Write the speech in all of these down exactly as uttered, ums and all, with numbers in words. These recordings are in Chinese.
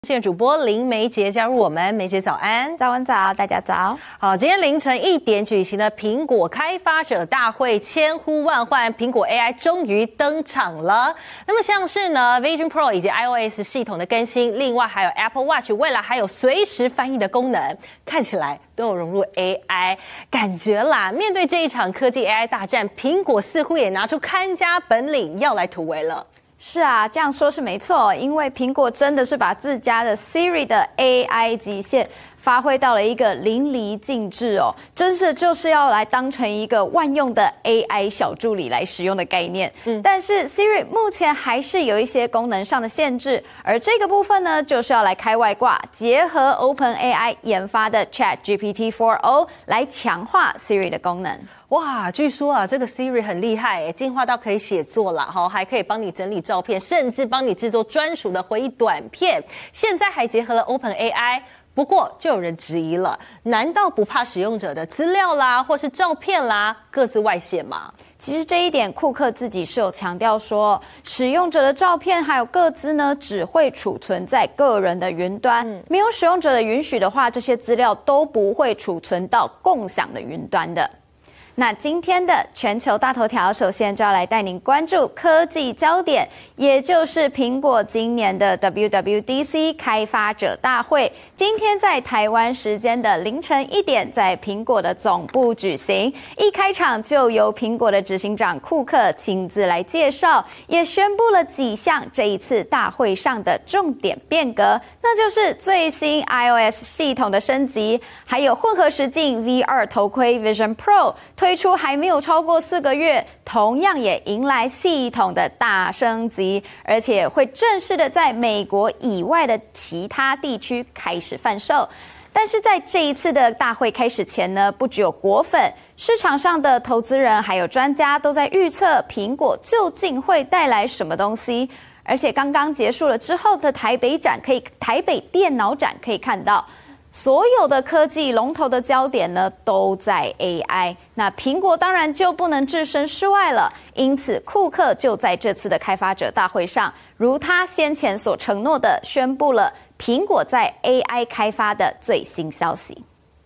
线主播林梅杰加入我们，梅杰早安， 早安早，大家早。 好，今天凌晨一点举行的苹果开发者大会，千呼万唤，苹果 A I 终于登场了。那么像是呢 Vision Pro 以及 iOS 系统的更新，另外还有 Apple Watch 未来还有随时翻译的功能，看起来都有融入 A I， 感觉啦，面对这一场科技 A I 大战，苹果似乎也拿出看家本领要来突围了。 是啊，这样说是没错，因为苹果真的是把自家的 Siri 的 A I 极限发挥到了一个淋漓尽致哦，真是就是要来当成一个万用的 A I 小助理来使用的概念。嗯，但是 Siri 目前还是有一些功能上的限制，而这个部分呢，就是要来开外挂，结合 OpenAI 研发的 ChatGPT 四 O 来强化 Siri 的功能。 哇，据说啊，这个 Siri 很厉害诶，进化到可以写作啦，哈，还可以帮你整理照片，甚至帮你制作专属的回忆短片。现在还结合了 OpenAI， 不过就有人质疑了，难道不怕使用者的资料啦，或是照片啦，各自外泄吗？ 其实这一点，库克自己是有强调说，使用者的照片还有个资呢，只会储存在个人的云端，嗯、没有使用者的允许的话，这些资料都不会储存到共享的云端的。那今天的全球大头条，首先就要来带您关注科技焦点，也就是苹果今年的 W W D C 开发者大会，今天在台湾时间的凌晨一点，在苹果的总部举行。一开场就由苹果的执行长库克亲自来介绍，也宣布了几项这一次大会上的重点变革，那就是最新 iOS 系统的升级，还有混合实境 V R 头盔 Vision Pro。推出还没有超过四个月，同样也迎来系统的大升级，而且会正式的在美国以外的其他地区开始贩售。但是在这一次的大会开始前呢，不只有果粉，市场上的投资人还有专家都在预测苹果究竟会带来什么东西。而且刚刚结束了之后的台北展，可以台北电脑展可以看到。所有的科技龙头的焦点呢，都在 A I。那苹果当然就不能置身事外了，因此库克就在这次的开发者大会上，如他先前所承诺的，宣布了苹果在 A I 开发的最新消息。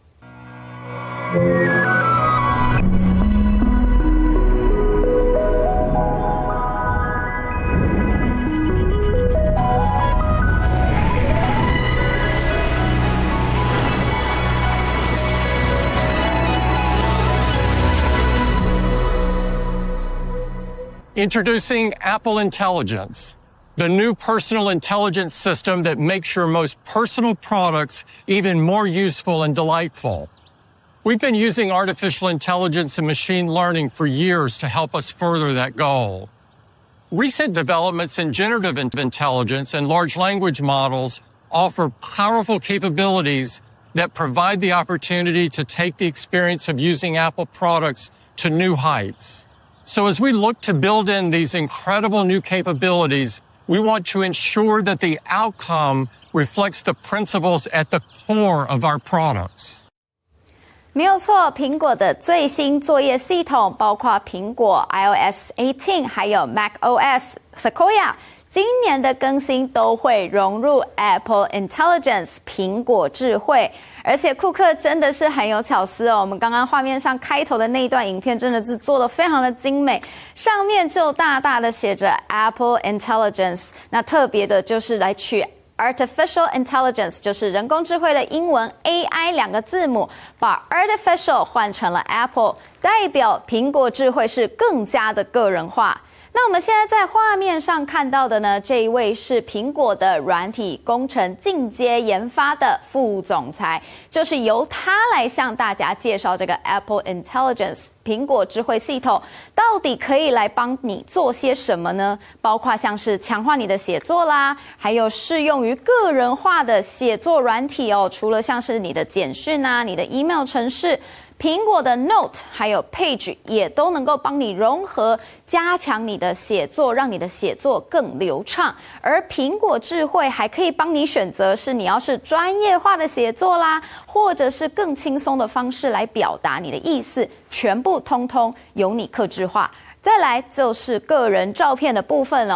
Introducing Apple Intelligence, the new personal intelligence system that makes your most personal products even more useful and delightful. We've been using artificial intelligence and machine learning for years to help us further that goal. Recent developments in generative intelligence and large language models offer powerful capabilities that provide the opportunity to take the experience of using Apple products to new heights. So as we look to build in these incredible new capabilities, we want to ensure that the outcome reflects the principles at the core of our products. 没有错，苹果的最新作业系统，包括苹果 iOS 十八，还有 macOS Sequoia， 今年的更新都会融入 Apple Intelligence 苹果智慧。而且库克真的是很有巧思哦，我们刚刚画面上开头的那一段影片真的是做得非常的精美，上面就大大的写着 Apple Intelligence， 那特别的就是来取 Artificial Intelligence， 就是人工智慧的英文 A I 两个字母，把 Artificial 换成了 Apple， 代表苹果智慧是更加的个人化。那我们现在在画面上看到的呢，这一位是苹果的软体工程进阶研发的副总裁，就是由他来向大家介绍这个 Apple Intelligence 苹果智慧系统到底可以来帮你做些什么呢？包括像是强化你的写作啦，还有适用于个人化的写作软体哦，除了像是你的简讯啊、你的 email 程式。苹果的 Note 还有 Page 也都能够帮你融合，加强你的写作，让你的写作更流畅。而苹果智慧还可以帮你选择是你要是专业化的写作啦，或者是更轻松的方式来表达你的意思，全部通通由你客制化。再来就是个人照片的部分哦。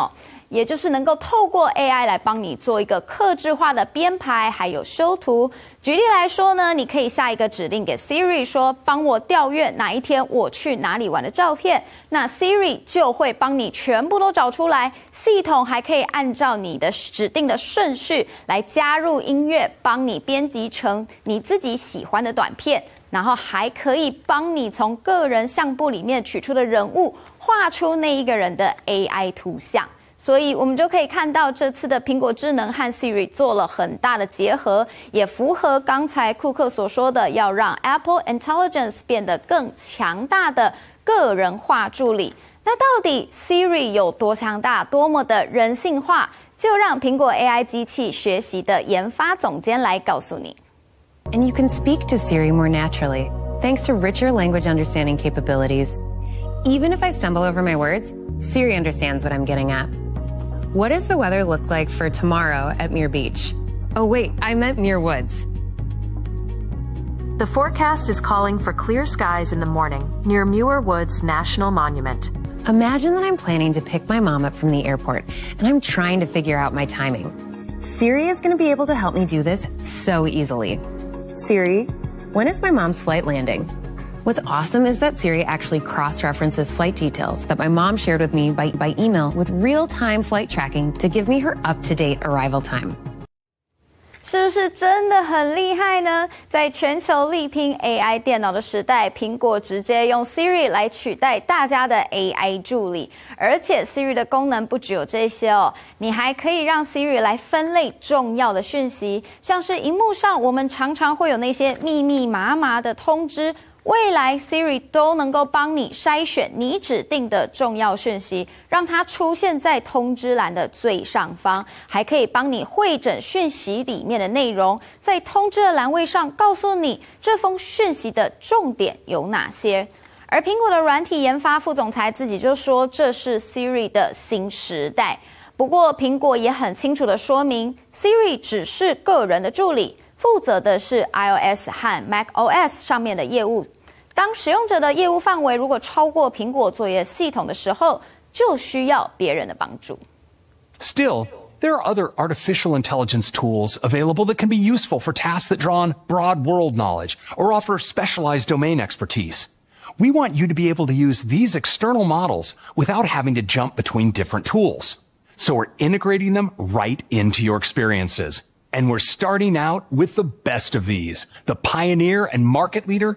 也就是能够透过 A I 来帮你做一个客制化的编排，还有修图。举例来说呢，你可以下一个指令给 Siri 说，帮我调阅哪一天我去哪里玩的照片，那 Siri 就会帮你全部都找出来。系统还可以按照你的指定的顺序来加入音乐，帮你编辑成你自己喜欢的短片，然后还可以帮你从个人相簿里面取出的人物画出那一个人的 A I 图像。所以我们就可以看到这次的苹果智能和 Siri 做了很大的结合，也符合刚才库克所说的要让 Apple Intelligence 变得更强大的个人化助理。那到底 Siri 有多强大，多么的人性化？就让苹果 A I 机器学习的研发总监来告诉你。 And you can speak to Siri more naturally, thanks to richer language understanding capabilities. Even if I stumble over my words, Siri understands what I'm getting at. What does the weather look like for tomorrow at Muir Beach? Oh wait, I meant Muir Woods. The forecast is calling for clear skies in the morning near Muir Woods National Monument. Imagine that I'm planning to pick my mom up from the airport, and I'm trying to figure out my timing. Siri is going to be able to help me do this so easily. Siri, when is my mom's flight landing? What's awesome is that Siri actually cross-references flight details that my mom shared with me by, by email with real-time flight tracking to give me her up-to-date arrival time. 是不是真的很厉害呢？在全球力拼 A I 电脑的时代，苹果直接用 Siri 来取代大家的 A I 助理，而且 Siri 的功能不只有这些哦，你还可以让 Siri 来分类重要的讯息，像是荧幕上我们常常会有那些密密麻麻的通知。未来 Siri 都能够帮你筛选你指定的重要讯息，让它出现在通知栏的最上方，还可以帮你汇整讯息里面的内容，在通知的栏位上告诉你这封讯息的重点有哪些。而苹果的软体研发副总裁自己就说，这是 Siri 的新时代。不过苹果也很清楚地说明 ，Siri 只是个人的助理，负责的是 iOS 和 macOS 上面的业务。当使用者的业务范围如果超过苹果作业系统的时候，就需要别人的帮助。 Still, there are other artificial intelligence tools available that can be useful for tasks that draw on broad world knowledge or offer specialized domain expertise. We want you to be able to use these external models without having to jump between different tools. So we're integrating them right into your experiences. And we're starting out with the best of these, the pioneer and market leader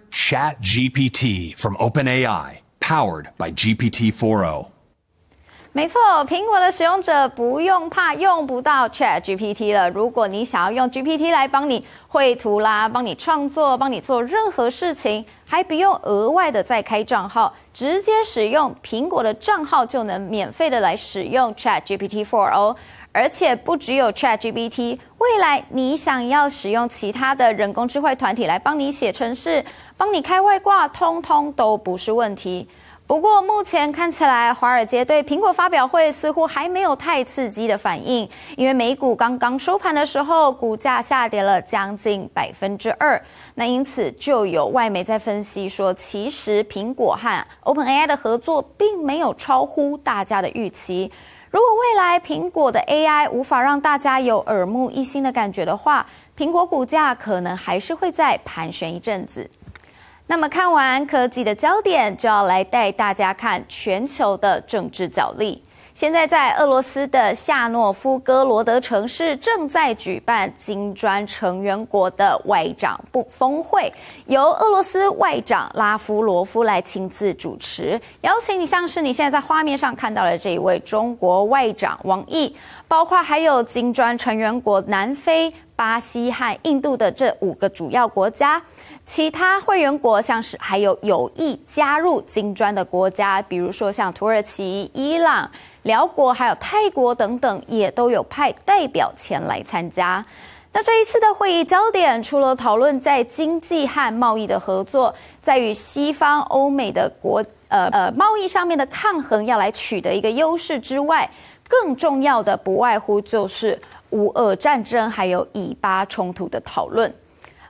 ChatGPT from OpenAI, powered by G P T 四点零。 没错，苹果的使用者不用怕用不到 ChatGPT 了。如果你想要用 G P T 来帮你绘图啦，帮你创作，帮你做任何事情，还不用额外的再开账号，直接使用苹果的账号就能免费的来使用 ChatGPT 四点零。而且不只有 ChatGPT， 未来你想要使用其他的人工智慧团体来帮你写程式、帮你开外挂，通通都不是问题。不过目前看起来，华尔街对苹果发表会似乎还没有太刺激的反应，因为美股刚刚收盘的时候，股价下跌了将近百分之二。那因此就有外媒在分析说，其实苹果和 OpenAI 的合作并没有超乎大家的预期。如果未来苹果的 A I 无法让大家有耳目一新的感觉的话，苹果股价可能还是会再盘旋一阵子。那么看完科技的焦点，就要来带大家看全球的政治角力。现在在俄罗斯的夏诺夫哥罗德城市正在举办金砖成员国的外长部峰会，由俄罗斯外长拉夫罗夫来亲自主持，邀请你像是你现在在画面上看到的这一位中国外长王毅，包括还有金砖成员国南非、巴西和印度的这五个主要国家。其他会员国像是还有有意加入金砖的国家，比如说像土耳其、伊朗、辽国还有泰国等等，也都有派代表前来参加。那这一次的会议焦点，除了讨论在经济和贸易的合作，在与西方欧美的国呃呃贸易上面的抗衡要来取得一个优势之外，更重要的不外乎就是乌俄战争还有以巴冲突的讨论。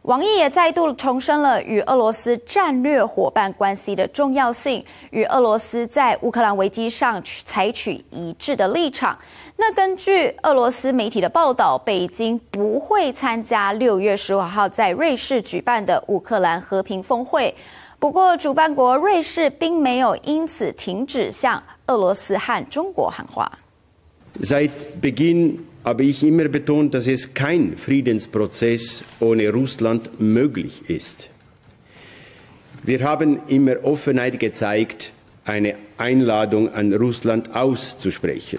王毅也再度重申了与俄罗斯战略伙伴关系的重要性，与俄罗斯在乌克兰危机上采取一致的立场。那根据俄罗斯媒体的报道，北京不会参加六月十五号在瑞士举办的乌克兰和平峰会。不过，主办国瑞士并没有因此停止向俄罗斯和中国喊话。 Seit Beginn habe ich immer betont, dass es kein Friedensprozess ohne Russland möglich ist. Wir haben immer Offenheit gezeigt, eine Einladung an Russland auszusprechen.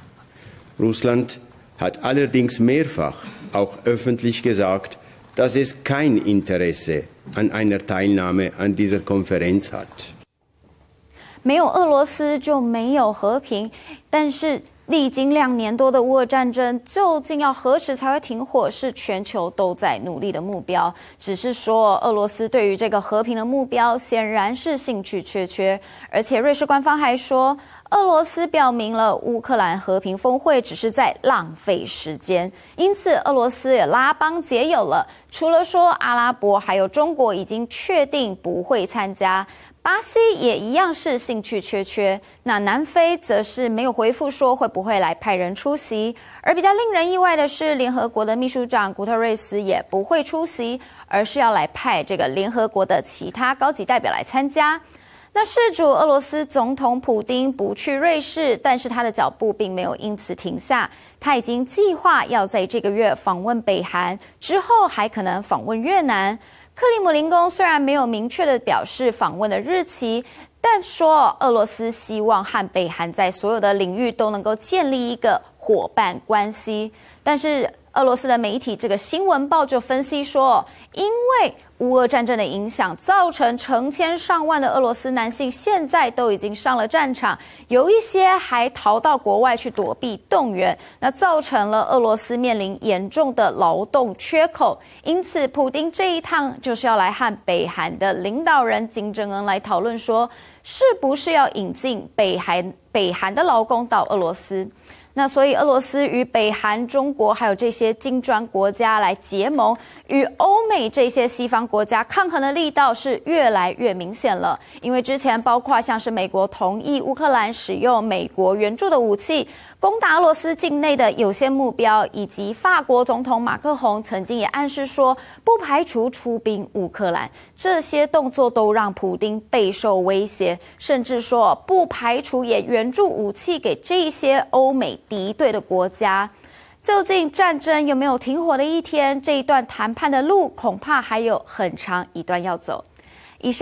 Russland hat allerdings mehrfach auch öffentlich gesagt, dass es kein Interesse an einer Teilnahme an dieser Konferenz hat. 没有俄罗斯就没有和平，但是历经两年多的乌俄战争，究竟要何时才会停火，是全球都在努力的目标。只是说，俄罗斯对于这个和平的目标显然是兴趣缺缺，而且瑞士官方还说，俄罗斯表明了乌克兰和平峰会只是在浪费时间，因此俄罗斯也拉帮结友了。除了说阿拉伯，还有中国已经确定不会参加。巴西也一样是兴趣缺缺，那南非则是没有回复说会不会来派人出席，而比较令人意外的是，联合国的秘书长古特瑞斯也不会出席，而是要来派这个联合国的其他高级代表来参加。那事主俄罗斯总统普丁不去瑞士，但是他的脚步并没有因此停下，他已经计划要在这个月访问北韩，之后还可能访问越南。克里姆林宫虽然没有明确的表示访问的日期，但说俄罗斯希望和北韩在所有的领域都能够建立一个伙伴关系。但是俄罗斯的媒体这个新闻报就分析说，因为乌俄战争的影响，造成成千上万的俄罗斯男性现在都已经上了战场，有一些还逃到国外去躲避动员，那造成了俄罗斯面临严重的劳动缺口。因此，普丁这一趟就是要来和北韩的领导人金正恩来讨论说，是不是要引进北韩北韩的劳工到俄罗斯。那所以，俄罗斯与北韩、中国还有这些金砖国家来结盟，与欧美这些西方国家抗衡的力道是越来越明显了。因为之前包括像是美国同意乌克兰使用美国援助的武器攻打俄罗斯境内的有些目标，以及法国总统马克宏曾经也暗示说不排除出兵乌克兰，这些动作都让普丁备受威胁，甚至说不排除也援助武器给这些欧美敌对的国家。究竟战争有没有停火的一天？这一段谈判的路恐怕还有很长一段要走。